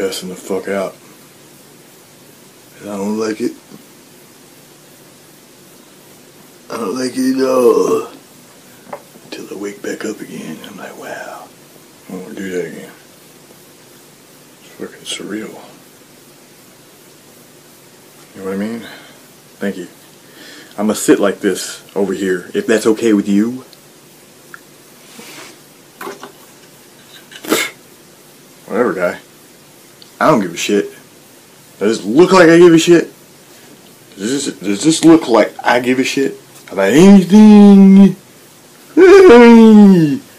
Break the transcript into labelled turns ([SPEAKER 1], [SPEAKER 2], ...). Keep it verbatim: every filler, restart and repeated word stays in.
[SPEAKER 1] passing the fuck out. And I don't like it. I don't like it at all. Until I wake back up again. I'm like, wow. I don't want to do that again. It's fucking surreal. You know what I mean? Thank you. I'm gonna sit like this over here, if that's okay with you. Whatever, guy. I don't give a shit. Does this look like I give a shit? Does this, does this look like I give a shit about anything? Hey!